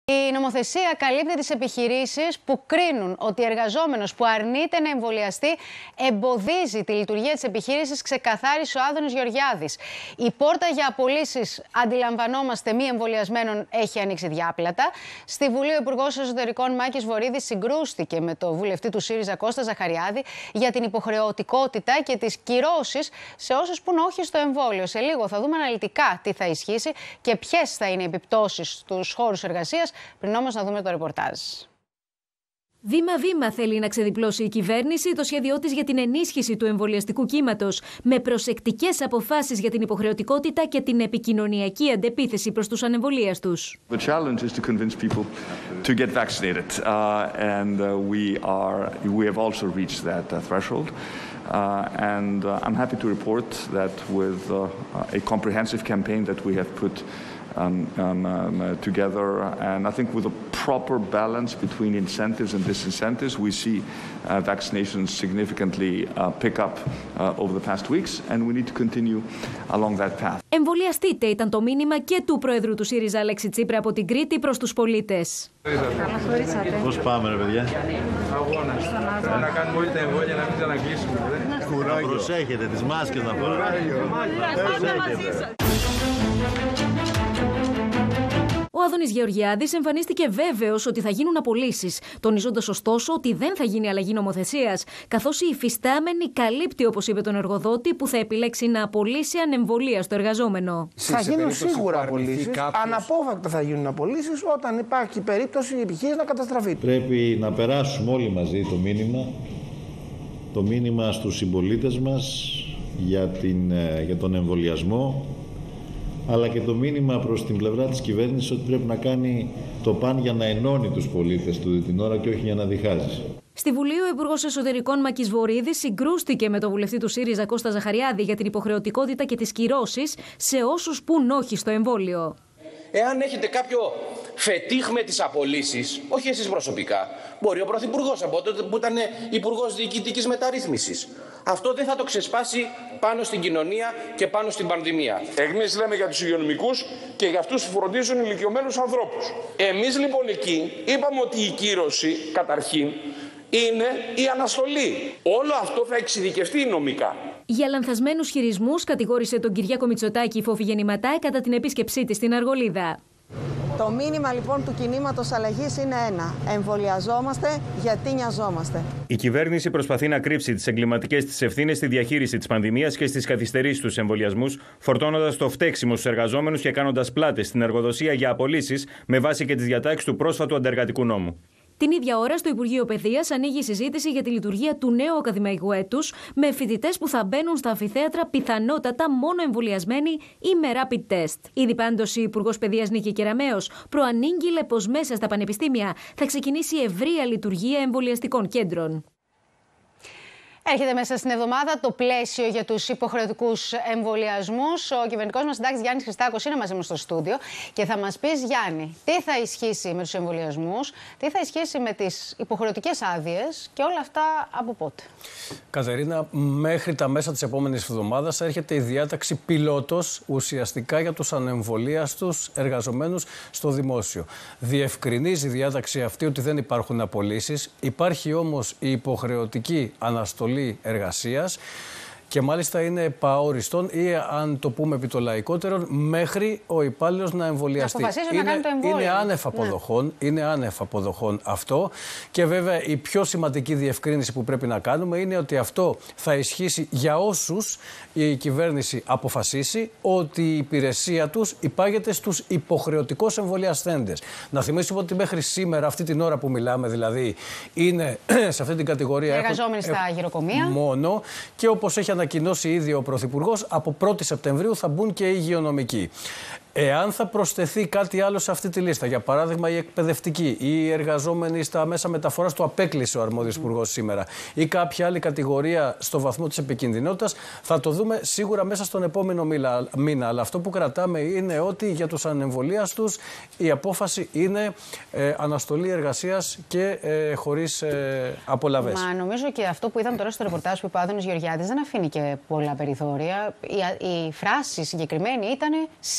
Η νομοθεσία καλύπτει τις επιχειρήσεις που κρίνουν ότι εργαζόμενος που αρνείται να εμβολιαστεί εμποδίζει τη λειτουργία της επιχείρησης, ξεκαθάρισε ο Άδωνης Γεωργιάδης. Η πόρτα για απολύσεις, αντιλαμβανόμαστε, μη εμβολιασμένων έχει ανοίξει διάπλατα. Στη Βουλή, ο Υπουργός Εσωτερικών Μάκης Βορίδης συγκρούστηκε με το βουλευτή του ΣΥΡΙΖΑ Κώστα Ζαχαριάδη για την υποχρεωτικότητα και τις κυρώσεις σε όσους πούν όχι στο εμβόλιο. Σε λίγο θα δούμε αναλυτικά τι θα ισχύσει και ποιες θα είναι οι επιπτώσεις στους χώρους εργασίας. Πριν όμως να δούμε το ρεπορτάζ. Βήμα-βήμα θέλει να ξεδιπλώσει η κυβέρνηση το σχέδιό της για την ενίσχυση του εμβολιαστικού κύματος, με προσεκτικές αποφάσεις για την υποχρεωτικότητα και την επικοινωνιακή αντεπίθεση προς τους ανεμβολίαστους. The challenge is to convince people to get vaccinated, and we have also reached that threshold. And I'm happy to report that with a comprehensive campaign that we have put together, and I think with a proper balance between incentives and disincentives, we see vaccinations significantly pick up over the past weeks, and we need to continue along that path. Εμβολιαστείτε ήταν το μήνυμα και του Πρόεδρου του ΣΥΡΙΖΑ Αλέξη Τσίπρα από την Κρήτη προς τους πολίτες. Καλώς ορίσατε. Πώς πάμε, ρε παιδιά? Αγώνας. Πρέπει να κάνουμε όλοι τα εμβόλια να μην ξανακλείσουμε. Να προσέχετε τις μάσκες να φοράτε. Ο Άδωνης Γεωργιάδης εμφανίστηκε βέβαιος ότι θα γίνουν απολύσεις, τονίζοντας ωστόσο ότι δεν θα γίνει αλλαγή νομοθεσίας, καθώς η υφιστάμενη καλύπτει, όπως είπε, τον εργοδότη που θα επιλέξει να απολύσει ανεμβολίαστο εργαζόμενο. Θα γίνουν σίγουρα απολύσεις, αναπόφευκτα θα γίνουν απολύσεις όταν υπάρχει περίπτωση η επιχείρηση να καταστραφεί. Πρέπει να περάσουμε όλοι μαζί το μήνυμα στους συμπολίτες μας για τον εμβολιασμό, αλλά και το μήνυμα προς την πλευρά της κυβέρνησης ότι πρέπει να κάνει το παν για να ενώνει τους πολίτες του την ώρα και όχι για να διχάζει. Στη Βουλή, ο Υπουργός Εσωτερικών Μάκης Βορίδης συγκρούστηκε με τον βουλευτή του ΣΥΡΙΖΑ Κώστα Ζαχαριάδη για την υποχρεωτικότητα και τις κυρώσεις σε όσους πουν όχι στο εμβόλιο. Εάν έχετε κάποιο φετίχ με τις απολύσεις, όχι εσείς προσωπικά, μπορεί ο Πρωθυπουργός από τότε που ήταν Υπουργός Διοικητικής Μεταρρύθμισης. Αυτό δεν θα το ξεσπάσει πάνω στην κοινωνία και πάνω στην πανδημία. Εμείς λέμε για τους υγειονομικούς και για αυτούς που φροντίζουν ηλικιωμένους ανθρώπους. Εμείς λοιπόν εκεί είπαμε ότι η κύρωση καταρχήν είναι η αναστολή. Όλο αυτό θα εξειδικευτεί νομικά. Για λανθασμένους χειρισμούς κατηγόρησε τον Κυριάκο Μητσοτάκη η Φόφη Γεννηματά κατά την επίσκεψή της στην Αργολίδα. Το μήνυμα λοιπόν του κινήματος αλλαγής είναι ένα. Εμβολιαζόμαστε γιατί νοιαζόμαστε. Η κυβέρνηση προσπαθεί να κρύψει τις εγκληματικές της ευθύνες στη διαχείριση της πανδημίας και στις καθυστερήσεις στους εμβολιασμούς, φορτώνοντας το φταίξιμο στους εργαζόμενους και κάνοντας πλάτες στην εργοδοσία για απολύσεις με βάση και τις διατάξεις του πρόσφατου αντεργατικού νόμου. Την ίδια ώρα, στο Υπουργείο Παιδείας ανοίγει η συζήτηση για τη λειτουργία του νέου ακαδημαϊκού έτους, με φοιτητές που θα μπαίνουν στα αμφιθέατρα πιθανότατα μόνο εμβολιασμένοι ή με rapid test. Ήδη πάντως η Υπουργός Παιδείας Νίκη Κεραμέως προανήγγειλε πως μέσα στα πανεπιστήμια θα ξεκινήσει ευρεία λειτουργία εμβολιαστικών κέντρων. Έρχεται μέσα στην εβδομάδα το πλαίσιο για τους υποχρεωτικούς εμβολιασμούς. Ο κυβερνητικός μας συντάκτης Γιάννης Χριστάκος είναι μαζί μας στο στούντιο και θα μας πεις, Γιάννη, τι θα ισχύσει με τους εμβολιασμούς, τι θα ισχύσει με τις υποχρεωτικές άδειες και όλα αυτά από πότε. Κατερίνα, μέχρι τα μέσα της επόμενης εβδομάδας έρχεται η διάταξη πιλότος ουσιαστικά για τους ανεμβολίαστους εργαζομένους στο δημόσιο. Διευκρινίζει η διάταξη αυτή ότι δεν υπάρχουν απολύσεις, υπάρχει όμως η υποχρεωτική αναστολή εργασίας και μάλιστα είναι παόριστον ή, αν το πούμε επί το λαϊκότερο, μέχρι ο υπάλληλος να εμβολιαστεί. Είναι άνευ αποδοχών αυτό. Και βέβαια η πιο σημαντική διευκρίνηση που πρέπει να κάνουμε είναι ότι αυτό θα ισχύσει για όσους η κυβέρνηση αποφασίσει ότι η υπηρεσία τους υπάγεται στους υποχρεωτικώς εμβολιασθέντες. Να θυμίσουμε ότι μέχρι σήμερα, αυτή την ώρα που μιλάμε δηλαδή, είναι σε αυτή την κατηγορία εργαζόμενοι στα γυροκομεία μόνο, και όπως έχει ανακοινώσει ήδη ο Πρωθυπουργός, από 1η Σεπτεμβρίου θα μπουν και οι υγειονομικοί. Εάν θα προσθεθεί κάτι άλλο σε αυτή τη λίστα, για παράδειγμα οι εκπαιδευτικοί ή οι εργαζόμενοι στα μέσα μεταφοράς, το απέκλεισε ο αρμόδιος υπουργός σήμερα, ή κάποια άλλη κατηγορία στο βαθμό της επικινδυνότητας, θα το δούμε σίγουρα μέσα στον επόμενο μήνα. Αλλά αυτό που κρατάμε είναι ότι για τους ανεμβολίαστους η απόφαση είναι αναστολή εργασίας και χωρίς απολαβές. Μα νομίζω και αυτό που είδαμε τώρα στο ρεπορτάζ που είπε ο Άδωνης Γεωργιάδης δεν αφήνει και πολλά περιθώρια. Η φράση συγκεκριμένη ήταν σίγουρα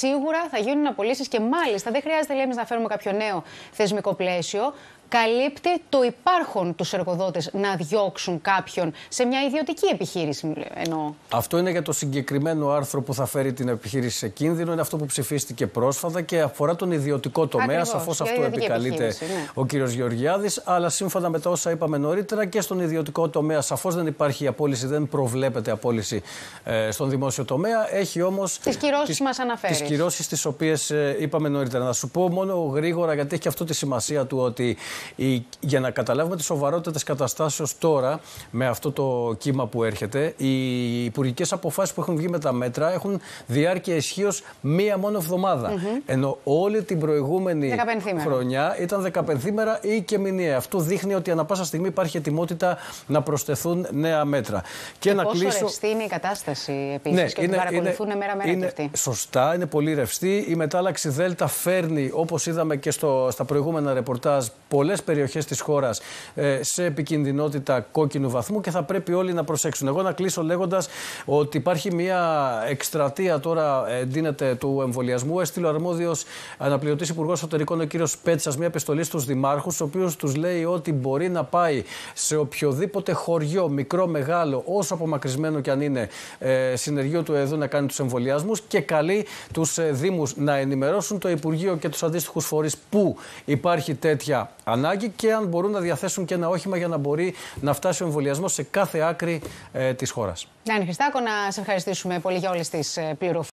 θα γίνουν απολύσεις και μάλιστα δεν χρειάζεται, λέει, εμείς να φέρουμε κάποιο νέο θεσμικό πλαίσιο. Καλύπτει το υπάρχον τους εργοδότες να διώξουν κάποιον σε μια ιδιωτική επιχείρηση, εννοώ. Αυτό είναι για το συγκεκριμένο άρθρο που θα φέρει την επιχείρηση σε κίνδυνο. Είναι αυτό που ψηφίστηκε πρόσφατα και αφορά τον ιδιωτικό τομέα. Σαφώς αυτό επικαλείται ο κύριος Γεωργιάδης. Αλλά σύμφωνα με τα όσα είπαμε νωρίτερα, και στον ιδιωτικό τομέα σαφώς δεν υπάρχει απόλυση, δεν προβλέπεται απόλυση στον δημόσιο τομέα. Έχει όμως τις κυρώσεις μας αναφέρει. Τις κυρώσεις τις οποίες είπαμε νωρίτερα. Να σου πω μόνο γρήγορα, γιατί έχει αυτό τη σημασία του, ότι για να καταλάβουμε τη σοβαρότητα της καταστάσεως τώρα, με αυτό το κύμα που έρχεται, οι υπουργικές αποφάσεις που έχουν βγει με τα μέτρα έχουν διάρκεια ισχύως μία μόνο εβδομάδα. Ενώ όλη την προηγούμενη χρονιά ήταν 15 μέρα ή και μηνιαία. Αυτό δείχνει ότι ανά πάσα στιγμή υπάρχει ετοιμότητα να προσθεθούν νέα μέτρα. Και να πόσο κλείσω... ρευστή είναι η κατάσταση επίσης, και ότι παρακολουθούν μέρα-μέρα και αυτοί. Σωστά, είναι πολύ ρευστή. Η μετάλλαξη Δέλτα φέρνει, όπως είδαμε και στα προηγούμενα ρεπορτάζ, πολλές περιοχές της χώρας σε επικινδυνότητα κόκκινου βαθμού και θα πρέπει όλοι να προσέξουν. Εγώ να κλείσω λέγοντας ότι υπάρχει μια εκστρατεία τώρα, εντείνεται, του εμβολιασμού. Έστειλε ο αρμόδιος αναπληρωτής υπουργός εσωτερικών, ο κύριος Πέτσας, μια επιστολή στους δημάρχους, ο οποίος τους λέει ότι μπορεί να πάει σε οποιοδήποτε χωριό, μικρό, μεγάλο, όσο απομακρυσμένο κι αν είναι, συνεργείο του ΕΔΟ, να κάνει τους εμβολιασμούς, και καλεί τους δήμους να ενημερώσουν το Υπουργείο και τους αντίστοιχους φορείς που υπάρχει τέτοια ανάγκη και αν μπορούν να διαθέσουν και ένα όχημα για να μπορεί να φτάσει ο εμβολιασμός σε κάθε άκρη της χώρας. Γιάννη Χριστάκο, να σε ευχαριστήσουμε πολύ για όλες τις πληροφορίες.